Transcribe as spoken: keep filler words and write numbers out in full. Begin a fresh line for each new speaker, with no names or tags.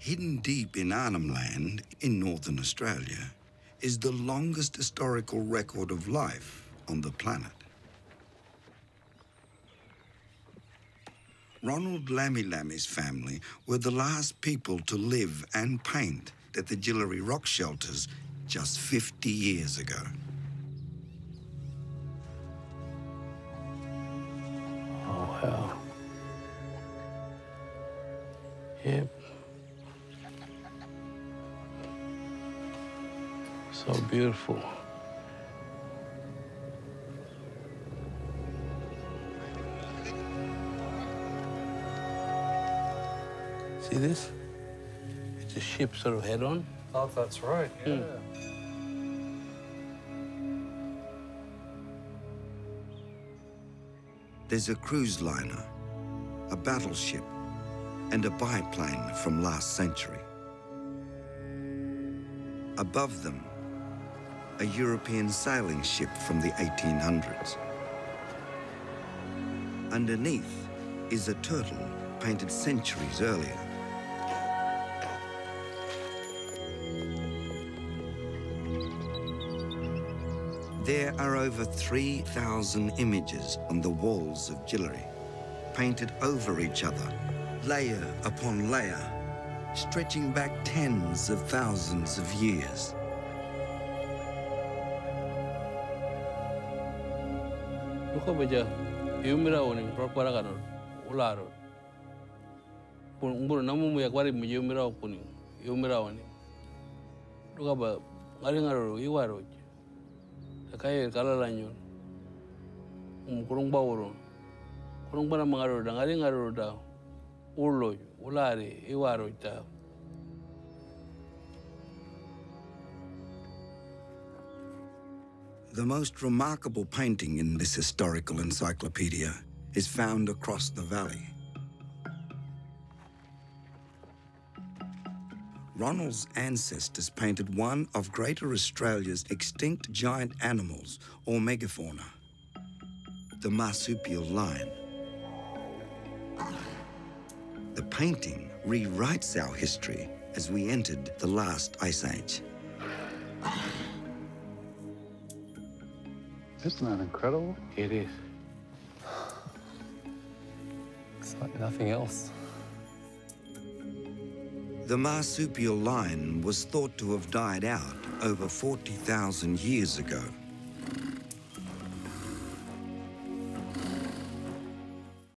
hidden deep in Arnhem Land in northern Australia, is the longest historical record of life on the planet. Ronald Lammy-Lammy's family were the last people to live and paint at the Jilleri rock shelters just fifty years ago.
Oh, wow. Yep. So beautiful. See this? It's a ship sort of head on.
Oh, that's right, yeah. Mm.
There's a cruise liner, a battleship, and a biplane from last century. Above them, a European sailing ship from the eighteen hundreds. Underneath is a turtle painted centuries earlier. There are over three thousand images on the walls of Jilleri, painted over each other, layer upon layer, stretching back tens of thousands of years.
Look over there. You mira one in proper agano, ularo. Umburu namu mu yakwari mu you mira okuni. You mira one. Look over. Ngaringaro iwaro. Kaya kalalanyon. Um kurung bawro. Kurung bana mangaro da ngaringaro da. Ulo, ulari, iwaro ita.
The most remarkable painting in this historical encyclopedia is found across the valley. Ronald's ancestors painted one of Greater Australia's extinct giant animals, or megafauna, the marsupial lion. The painting rewrites our history as we entered the last ice age.
Isn't that incredible?
It is.
It's like nothing else.
The marsupial lion was thought to have died out over forty thousand years ago.